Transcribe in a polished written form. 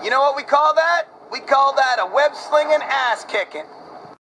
You know what we call that? We call that a web slinging ass kicking.